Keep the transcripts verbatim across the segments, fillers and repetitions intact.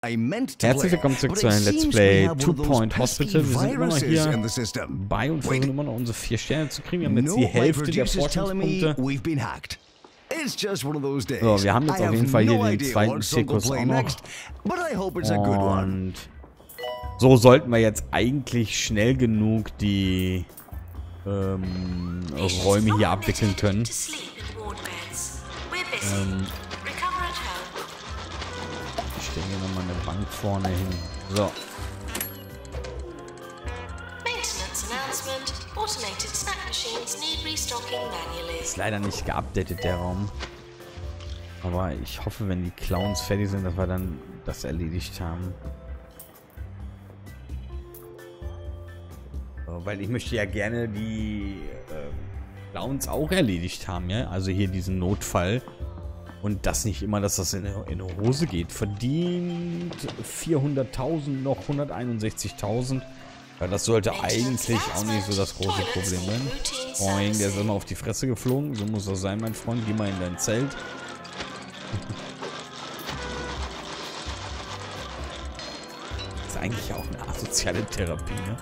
Herzlich willkommen zurück zu einem Let's Play Two Point Hospital. Wir sind immer noch hier bei und versuchen immer noch unsere vier Sterne zu kriegen. Wir haben jetzt die Hälfte der Forschungspunkte. So, wir haben jetzt auf jeden Fall hier den zweiten Zirkus auch noch. Und so sollten wir jetzt eigentlich schnell genug die ähm, Räume hier abwickeln können. Ähm, ich stelle hier nochmal eine Bank vorne hin. So. Ist leider nicht geupdatet, der Raum. Aber ich hoffe, wenn die Clowns fertig sind, dass wir dann das erledigt haben. So, weil ich möchte ja gerne die äh, Clowns auch erledigt haben, ja. Also hier diesen Notfall. Und das nicht immer, dass das in eine Hose geht. Verdient vierhunderttausend, noch hunderteinundsechzigtausend. Ja, das sollte eigentlich auch nicht so das große Problem sein. Boing, der ist immer auf die Fresse geflogen. So muss das sein, mein Freund. Geh mal in dein Zelt. Das ist eigentlich auch eine asoziale Therapie, ne?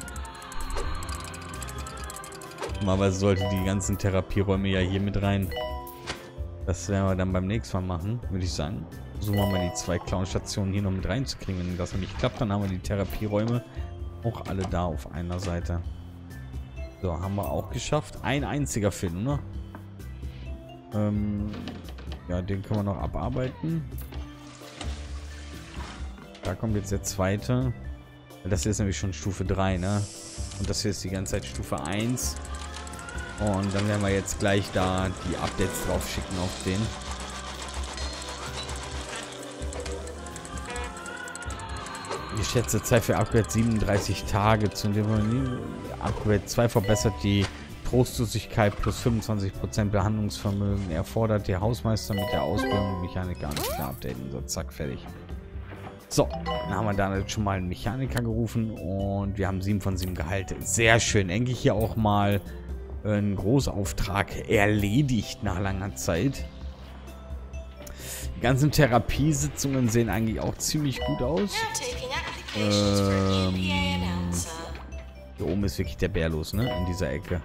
Normalerweise sollte die ganzen Therapieräume ja hier mit rein. Das werden wir dann beim nächsten Mal machen, würde ich sagen. Versuchen wir mal die zwei Clown-Stationen hier noch mit reinzukriegen. Wenn das nämlich klappt, dann haben wir die Therapieräume auch alle da auf einer Seite. So, haben wir auch geschafft. Ein einziger Film, ne? Ähm, ja, den können wir noch abarbeiten. Da kommt jetzt der zweite. Das hier ist nämlich schon Stufe drei, ne? Und das hier ist die ganze Zeit Stufe eins. Und dann werden wir jetzt gleich da die Updates drauf schicken auf den. Ich schätze Zeit für Upgrade siebenunddreißig Tage. Zu dem Upgrade zwei verbessert die Trostlosigkeit plus fünfundzwanzig Prozent Behandlungsvermögen. Erfordert der Hausmeister mit der Ausbildung Mechaniker nicht mehr updaten. So, zack, fertig. So, dann haben wir da jetzt schon mal einen Mechaniker gerufen und wir haben sieben von sieben Gehalte. Sehr schön. Endlich hier auch mal ein Großauftrag erledigt nach langer Zeit. Die ganzen Therapiesitzungen sehen eigentlich auch ziemlich gut aus. Ähm, hier oben ist wirklich der Bär los, ne? In dieser Ecke.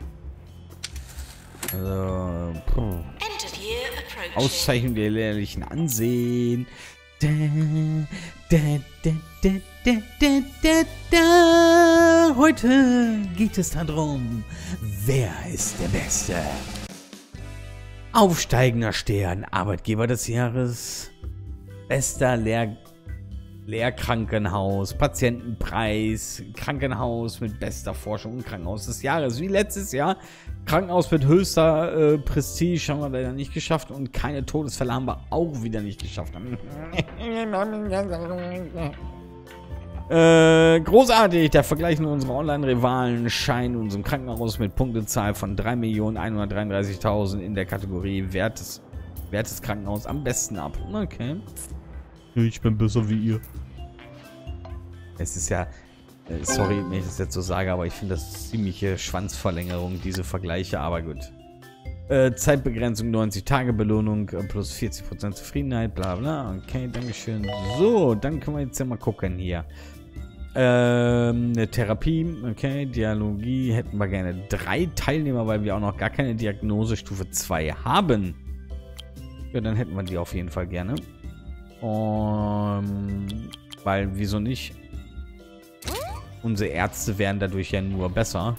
Also, Auszeichnung der lehrlichen Ansehen. Da, da, da, da, da, da, da, da. Heute geht es darum, wer ist der Beste? Aufsteigender Stern, Arbeitgeber des Jahres, bester Lehr Lehrkrankenhaus, Patientenpreis, Krankenhaus mit bester Forschung und Krankenhaus des Jahres, wie letztes Jahr. Krankenhaus mit höchster äh, Prestige haben wir leider nicht geschafft und keine Todesfälle haben wir auch wieder nicht geschafft. äh, großartig, der Vergleich mit unseren Online-Rivalen scheint unserem Krankenhaus mit Punktezahl von drei Millionen hundertdreiunddreißigtausend in der Kategorie Wertes, Wertes Krankenhaus am besten ab. Okay. Ich bin besser wie ihr. Es ist ja... Sorry, wenn ich das jetzt so sage, aber ich finde das ziemliche Schwanzverlängerung, diese Vergleiche, aber gut. Äh, Zeitbegrenzung, neunzig Tage Belohnung, plus vierzig Prozent Zufriedenheit, bla bla. Okay, dankeschön. So, dann können wir jetzt ja mal gucken hier. Ähm, eine Therapie, okay, Dialogie, hätten wir gerne drei Teilnehmer, weil wir auch noch gar keine Diagnose Stufe zwei haben. Ja, dann hätten wir die auf jeden Fall gerne. Und, weil, wieso nicht? Unsere Ärzte werden dadurch ja nur besser.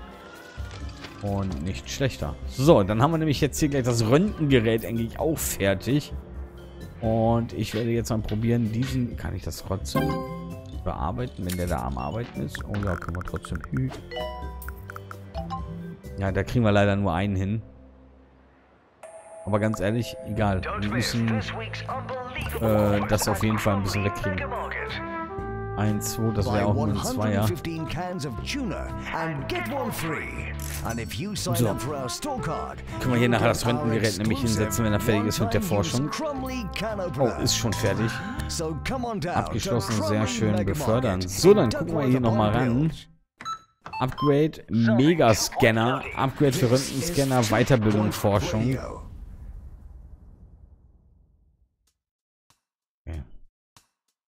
Und nicht schlechter. So, dann haben wir nämlich jetzt hier gleich das Röntgengerät eigentlich auch fertig. Und ich werde jetzt mal probieren, diesen... Kann ich das trotzdem bearbeiten, wenn der da am Arbeiten ist? Oh ja, können wir trotzdem... Ja, da kriegen wir leider nur einen hin. Aber ganz ehrlich, egal. Wir müssen äh, das auf jeden Fall ein bisschen wegkriegen. eins, zwei, das wäre auch nur ein Zweier. So. Können wir hier nachher das Röntgengerät nämlich hinsetzen, wenn er fertig ist mit der Forschung. Oh, ist schon fertig. Abgeschlossen, sehr schön befördern. So, dann gucken wir hier nochmal ran. Upgrade, Megascanner. Upgrade für Röntgenscanner, Weiterbildung, Forschung.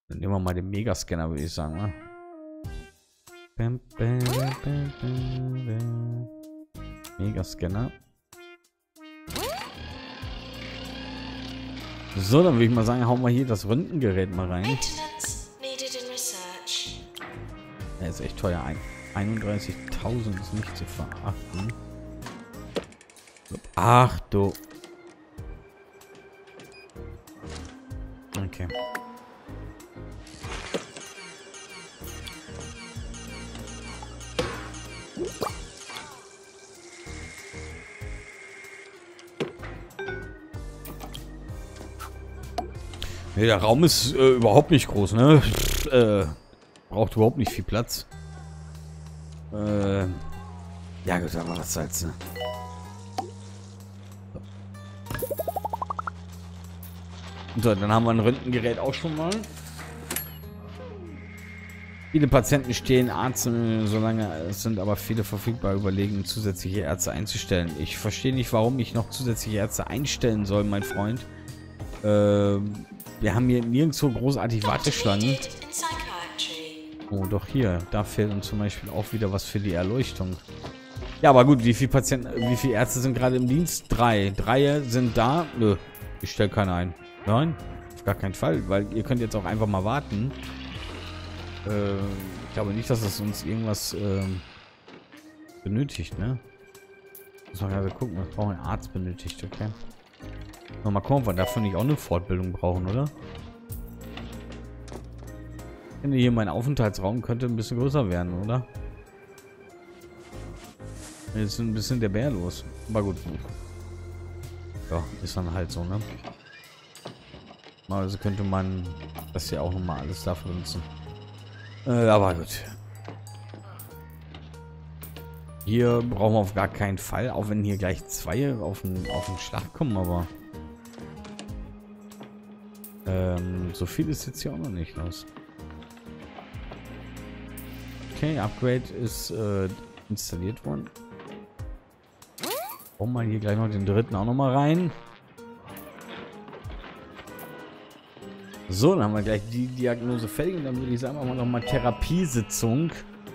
Dann nehmen wir mal den Megascanner, würde ich sagen. Ne? Bam, bam, bam, bam, bam. Megascanner. So, dann würde ich mal sagen, hauen wir hier das Röntgengerät mal rein. Der ist echt teuer. einunddreißigtausend ist nicht zu verachten. Ach du. Okay. Nee, der Raum ist äh, überhaupt nicht groß, ne? Äh, braucht überhaupt nicht viel Platz. Äh, ja gut, aber was soll's, ne? So, dann haben wir ein Röntgengerät auch schon mal. Viele Patienten stehen Arzt, solange es sind aber viele verfügbar, überlegen, zusätzliche Ärzte einzustellen. Ich verstehe nicht, warum ich noch zusätzliche Ärzte einstellen soll, mein Freund. Äh, wir haben hier nirgendwo großartig Warteschlangen. Oh, doch hier. Da fehlt uns zum Beispiel auch wieder was für die Erleuchtung. Ja, aber gut, wie viele Patienten, wie viele Ärzte sind gerade im Dienst? Drei. Drei sind da. Nö, ich stelle keinen ein. Nein, auf gar keinen Fall, weil ihr könnt jetzt auch einfach mal warten. Äh, ich glaube nicht, dass es uns irgendwas äh, benötigt, ne? Muss man gerade gucken, was braucht ein Arzt benötigt, okay? Mal gucken, ob wir dafür nicht auch eine Fortbildung brauchen, oder? Ich finde hier mein Aufenthaltsraum könnte ein bisschen größer werden, oder? Jetzt ist ein bisschen der Bär los. Aber gut. Ja, ist dann halt so, ne? Also könnte man das hier auch nochmal alles dafür benutzen. Äh, aber gut. Hier brauchen wir auf gar keinen Fall, auch wenn hier gleich zwei auf den, auf den Schlag kommen, aber ähm, so viel ist jetzt hier auch noch nicht los. Okay, Upgrade ist äh, installiert worden. Bauen wir hier gleich noch den dritten auch noch mal rein. So, dann haben wir gleich die Diagnose fertig und dann würde ich sagen, machen wir noch mal Therapiesitzung.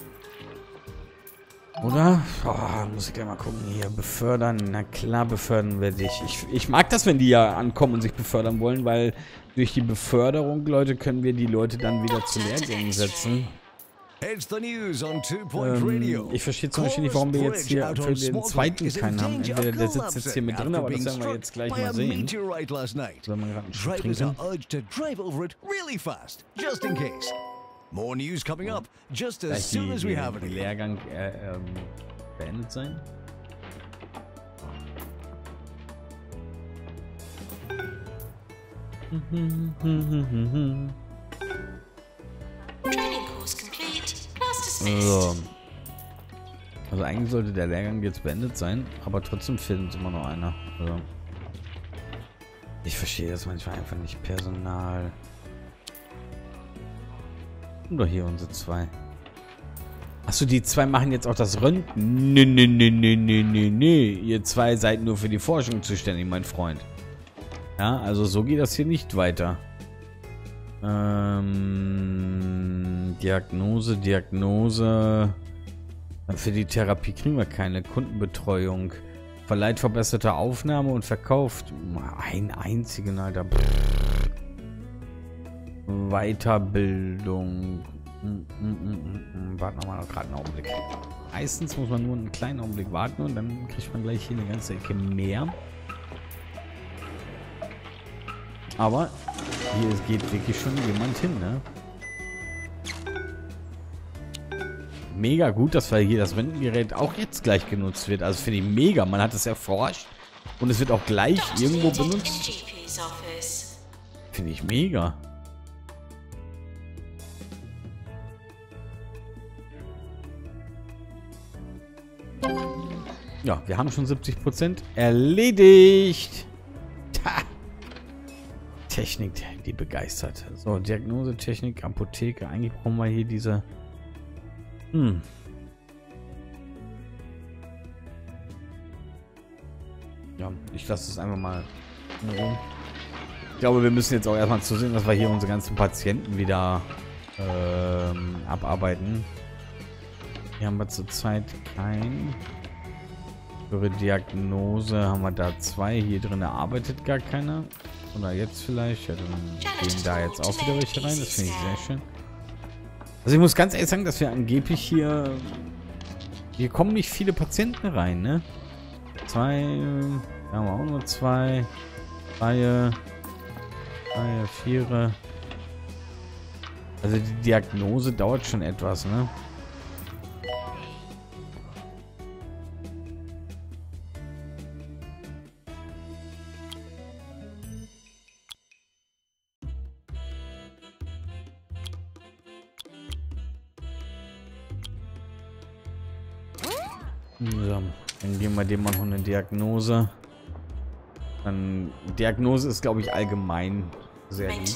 Oder? Oh, muss ich gleich mal gucken. Hier, befördern. Na klar, befördern werde ich. ich. Ich mag das, wenn die ja ankommen und sich befördern wollen, weil durch die Beförderung, Leute, können wir die Leute dann wieder zu Lehrgängen setzen. Ähm, ich verstehe zum Beispiel nicht, warum wir jetzt hier für den zweiten keinen haben. Entweder der sitzt jetzt hier mit drin, aber das werden wir jetzt gleich mal sehen. Soll man gerade einen Schluck trinken? More news coming up just as Gleich soon die, as we have die, it. die Lehrgang äh, ähm, beendet sein. So. Also eigentlich sollte der Lehrgang jetzt beendet sein, aber trotzdem fehlt uns immer noch einer. Also ich verstehe das manchmal einfach nicht. Personal. Oder hier unsere zwei. Achso, die zwei machen jetzt auch das Röntgen. Nö, nö, nö, nö, nö, nö, nö. Ihr zwei seid nur für die Forschung zuständig, mein Freund. Ja, also so geht das hier nicht weiter. Ähm, Diagnose, Diagnose. Für die Therapie kriegen wir keine Kundenbetreuung. Verleiht verbesserte Aufnahme und verkauft. Ein einzigen, Alter. Weiterbildung. Mm, mm, mm, mm. Warten wir mal gerade einen Augenblick. Meistens muss man nur einen kleinen Augenblick warten und dann kriegt man gleich hier eine ganze Ecke mehr. Aber hier geht wirklich schon jemand hin, ne? Mega gut, dass wir hier das Röntgengerät auch jetzt gleich genutzt wird. Also finde ich mega. Man hat es erforscht und es wird auch gleich irgendwo benutzt. Finde ich mega. Ja, wir haben schon siebzig Prozent erledigt. Ta. Technik, die begeistert. So, Diagnose, Technik, Apotheke. Eigentlich brauchen wir hier diese... Hm. Ja, ich lasse es einfach mal in Ruhe. Ich glaube, wir müssen jetzt auch erstmal zusehen, dass wir hier unsere ganzen Patienten wieder ähm, abarbeiten. Hier haben wir zurzeit kein. Für Diagnose haben wir da zwei. Hier drin arbeitet gar keiner. Oder jetzt vielleicht. Ja, dann gehen da jetzt auch wieder welche rein. Das finde ich sehr schön. Also ich muss ganz ehrlich sagen, dass wir angeblich hier... Hier kommen nicht viele Patienten rein, ne? Zwei... Da haben wir auch nur zwei. Reihe... Reihe, vier. Also die Diagnose dauert schon etwas, ne? So, dann geben wir dem mal noch eine Diagnose. Dann Diagnose ist, glaube ich, allgemein sehr gut.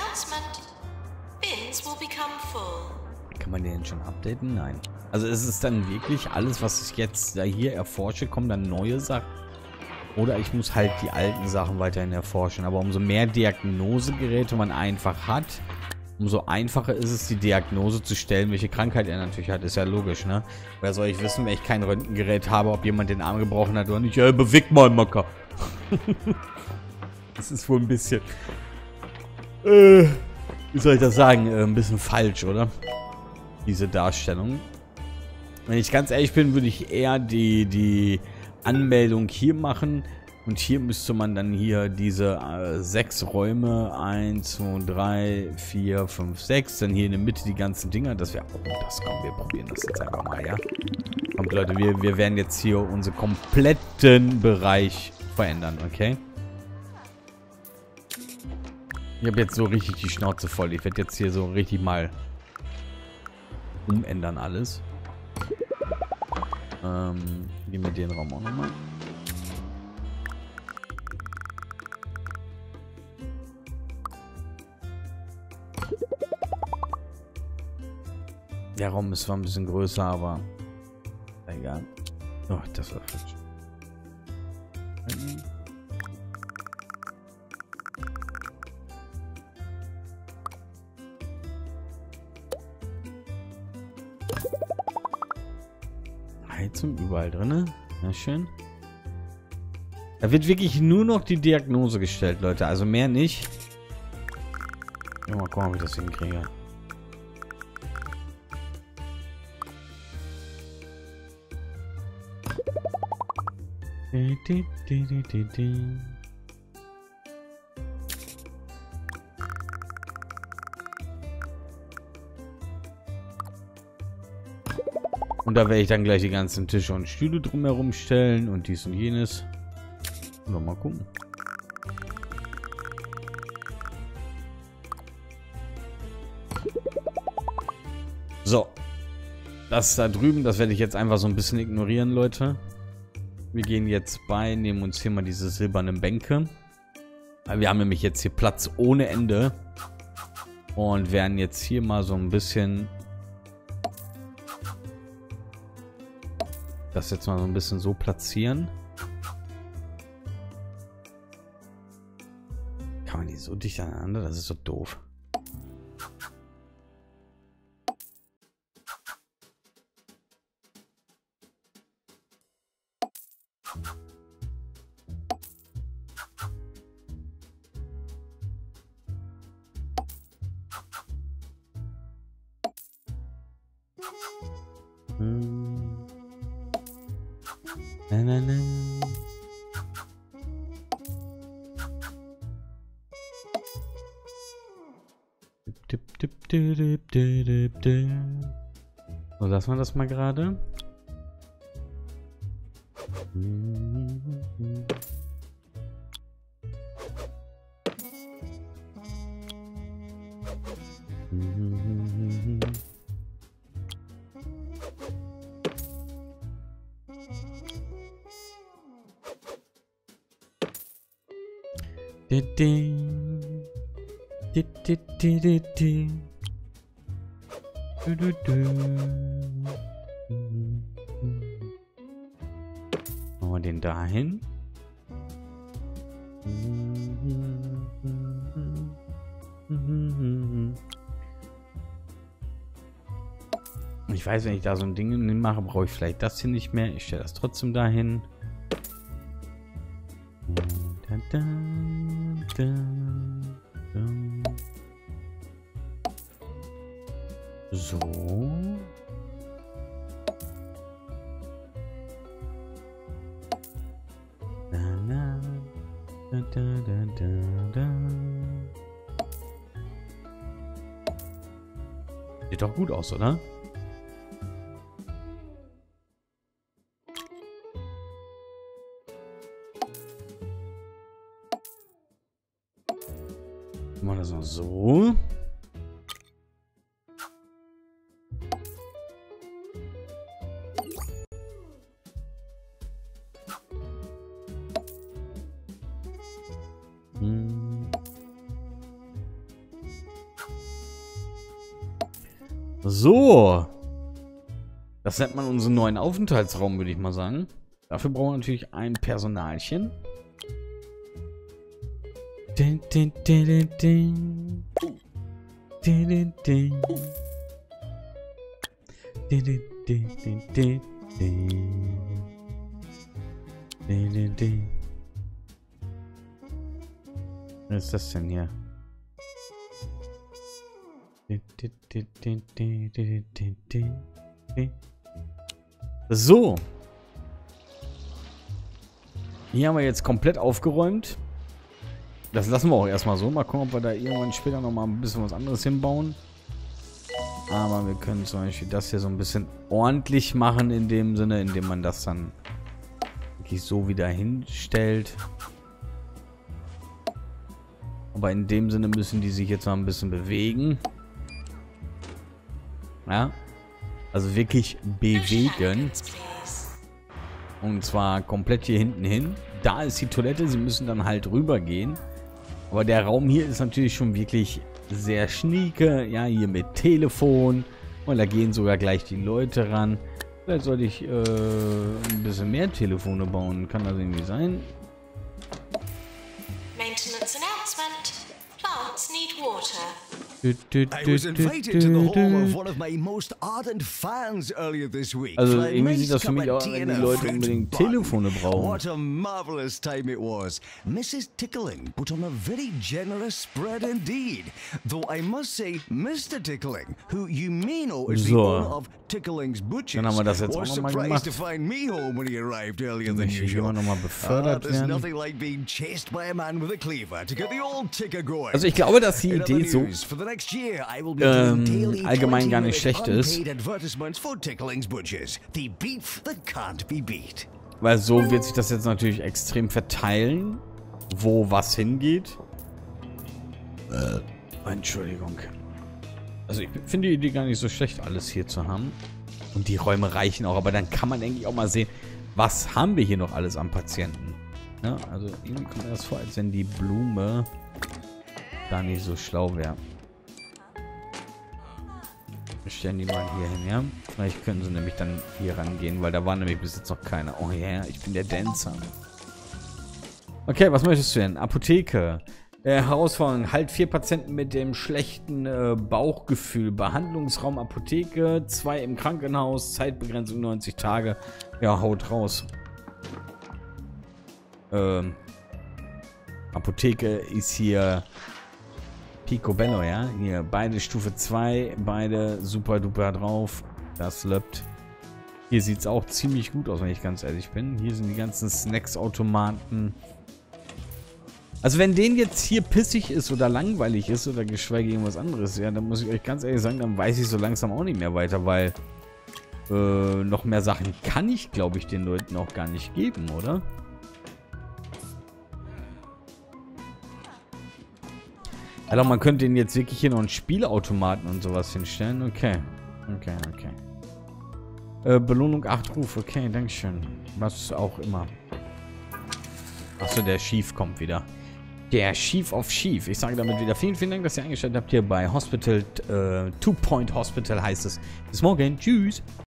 Kann man den schon updaten? Nein. Also ist es dann wirklich alles, was ich jetzt da hier erforsche, kommen dann neue Sachen? Oder ich muss halt die alten Sachen weiterhin erforschen. Aber umso mehr Diagnosegeräte man einfach hat, umso einfacher ist es, die Diagnose zu stellen, welche Krankheit er natürlich hat. Ist ja logisch, ne? Wer soll ich wissen, wenn ich kein Röntgengerät habe, ob jemand den Arm gebrochen hat oder nicht? Ja, beweg mal, Macker. Das ist wohl ein bisschen... Äh, wie soll ich das sagen? Äh, ein bisschen falsch, oder? Diese Darstellung. Wenn ich ganz ehrlich bin, würde ich eher die, die Anmeldung hier machen. Und hier müsste man dann hier diese äh, sechs Räume, eins, zwei, drei, vier, fünf, sechs, dann hier in der Mitte die ganzen Dinger, das wäre, oh, das kommen wir probieren das jetzt einfach mal, ja. Kommt Leute, wir, wir werden jetzt hier unseren kompletten Bereich verändern, okay? Ich habe jetzt so richtig die Schnauze voll, ich werde jetzt hier so richtig mal umändern alles. Ähm, nehmen wir den Raum auch nochmal. Der Raum ist zwar ein bisschen größer, aber egal. Oh, das war falsch. Heizung überall drin. Ja, schön. Da wird wirklich nur noch die Diagnose gestellt, Leute. Also mehr nicht. Ja, mal gucken, ob ich das hinkriege. Die, die, die, die, die, die. Und da werde ich dann gleich die ganzen Tische und Stühle drumherum stellen und dies und jenes. Und mal gucken. So. Das da drüben, das werde ich jetzt einfach so ein bisschen ignorieren, Leute. Wir gehen jetzt bei, nehmen uns hier mal diese silbernen Bänke. Wir haben nämlich jetzt hier Platz ohne Ende. Und werden jetzt hier mal so ein bisschen... Das jetzt mal so ein bisschen so platzieren. Kann man die so dicht aneinander? Das ist so doof. Hm. Na, na, na. Dip, dip, dip, dip, dip, dip. So, lassen wir das mal gerade. Machen wir den dahin. Ich weiß, wenn ich da so ein Ding hinmache, brauche ich vielleicht das hier nicht mehr. Ich stelle das trotzdem dahin. Da, da, da, da. So. Da, da, da, da, da, da. Sieht doch gut aus, oder? Machen wir das noch so. Hm. So. Das nennt man unseren neuen Aufenthaltsraum, würde ich mal sagen. Dafür brauchen wir natürlich ein Personalchen. Din, din, din, din, din. Din, din, din. Din, din, din, din, din, din. Din, din, din. Was ist das denn hier? So. Hier haben wir jetzt komplett aufgeräumt. Das lassen wir auch erstmal so. Mal gucken, ob wir da irgendwann später nochmal ein bisschen was anderes hinbauen. Aber wir können zum Beispiel das hier so ein bisschen ordentlich machen in dem Sinne, indem man das dann wirklich so wieder hinstellt. Aber in dem Sinne müssen die sich jetzt noch ein bisschen bewegen. Ja. Also wirklich bewegen. Und zwar komplett hier hinten hin. Da ist die Toilette. Sie müssen dann halt rübergehen. Aber der Raum hier ist natürlich schon wirklich sehr schnieke. Ja, hier mit Telefon. Und da gehen sogar gleich die Leute ran. Vielleicht sollte ich äh, ein bisschen mehr Telefone bauen. Kann das irgendwie sein? Maintenance announcement. Plants need water. I was invited to the home of one of my most ardent fans earlier this week. Also irgendwie sieht das für mich aus, wenn die Leute unbedingt Telefone brauchen. What a marvelous time it was. Missus Tickling put on a very generous spread indeed. Though I must say, Mister Tickling, who you may know as the owner of Tickling's Butchers, Dann haben wir das jetzt auch was noch mal surprised gemacht. to find me home when he arrived earlier than Möchte ich immer usual. noch mal Ah, befördert there's werden. nothing like being chased by a man with a cleaver to get the old ticker going. Also ich glaube, dass die In other Idee so news, for the next year, I will be ähm, doing daily allgemein gar nicht twenty schlecht minute ist. unpaid advertisements for Tickling's Butchers. The beef that can't be beat. Weil so wird sich das jetzt natürlich extrem verteilen, wo was hingeht. Äh, Entschuldigung. Also ich finde die Idee gar nicht so schlecht, alles hier zu haben. Und die Räume reichen auch, aber dann kann man eigentlich auch mal sehen, was haben wir hier noch alles am Patienten. Ja, also irgendwie kommt mir das vor, als wenn die Blume da nicht so schlau wäre. Wir stellen die mal hier hin, ja? Vielleicht können sie nämlich dann hier rangehen, weil da war nämlich bis jetzt noch keiner. Oh ja, yeah, ich bin der Dancer. Okay, was möchtest du denn? Apotheke. Äh, Herausforderung. Halt vier Patienten mit dem schlechten äh, Bauchgefühl. Behandlungsraum Apotheke. Zwei im Krankenhaus. Zeitbegrenzung neunzig Tage. Ja, haut raus. Ähm, Apotheke ist hier Picobello, ja? Hier, beide Stufe zwei. Beide super duper drauf. Das läuft. Hier sieht es auch ziemlich gut aus, wenn ich ganz ehrlich bin. Hier sind die ganzen Snacks-Automaten. Also wenn denen jetzt hier pissig ist oder langweilig ist oder geschweige irgendwas anderes, ja, dann muss ich euch ganz ehrlich sagen, dann weiß ich so langsam auch nicht mehr weiter, weil äh, noch mehr Sachen kann ich, glaube ich, den Leuten auch gar nicht geben, oder? Also man könnte ihnen jetzt wirklich hier noch einen Spielautomaten und sowas hinstellen. Okay. Okay, okay. Äh, Belohnung acht Ruf. Okay, dankeschön. Was auch immer. Achso, der Chief kommt wieder. Der Chief of Chief. Ich sage damit wieder vielen, vielen Dank, dass ihr eingeschaltet habt hier bei Hospital, äh, Two Point Hospital heißt es. Bis morgen. Tschüss.